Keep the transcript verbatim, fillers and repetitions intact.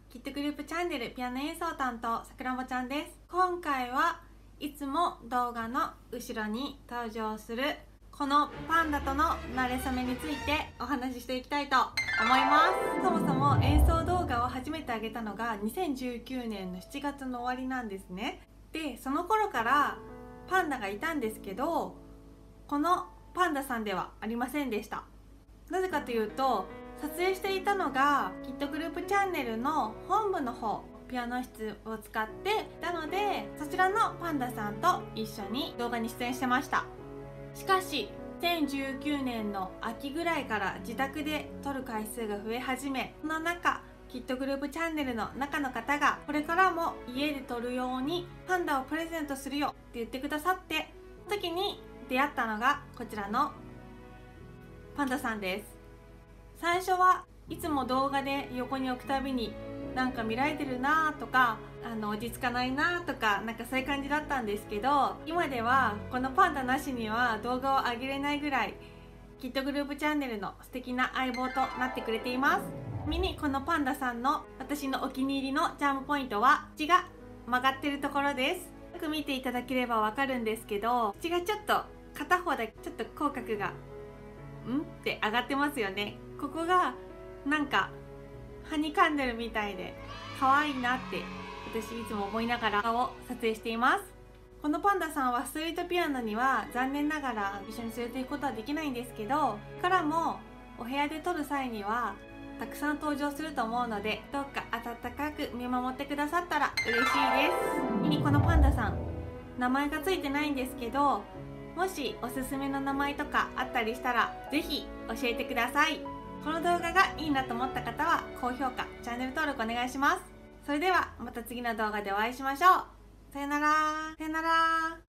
キットグループチャンネルピアノ演奏担当さくらんぼちゃんです。今回はいつも動画の後ろに登場するこのパンダとの馴れ初めについてお話ししていきたいと思います。そもそも演奏動画を初めて上げたのがにせんじゅうきゅうねんのしちがつの終わりなんですね。でその頃からパンダがいたんですけど、このパンダさんではありませんでした。なぜかというと、撮影していたのがキットグループチャンネルの本部の方、ピアノ室を使っていたので、そちらのパンダさんと一緒に動画に出演してました。しかしにせんじゅうきゅうねんの秋ぐらいから自宅で撮る回数が増え始め、その中キットグループチャンネルの中の方がこれからも家で撮るようにパンダをプレゼントするよって言ってくださって、その時に出会ったのがこちらのパンダさんです。最初はいつも動画で横に置くたびになんか見られてるなとか、あの落ち着かないなとか、なんかそういう感じだったんですけど、今ではこのパンダなしには動画を上げれないぐらいキットグループチャンネルの素敵な相棒となってくれています。ちなみにこのパンダさんの私のお気に入りのチャームポイントは口が曲がってるところです。よく見ていただければわかるんですけど、口がちょっと片方だけちょっと口角がんって上がってますよね。ここがなんかはにかんでるみたいで可愛いなって私いつも思いながら顔を撮影しています。このパンダさんはストリートピアノには残念ながら一緒に連れていくことはできないんですけど、からもお部屋で撮る際にはたくさん登場すると思うので、どうか温かく見守ってくださったら嬉しいです。次にこのパンダさん名前がついてないんですけど、もしおすすめの名前とかあったりしたらぜひ教えてください。この動画がいいなと思った方は高評価、チャンネル登録お願いします。それではまた次の動画でお会いしましょう。さよなら。さよなら。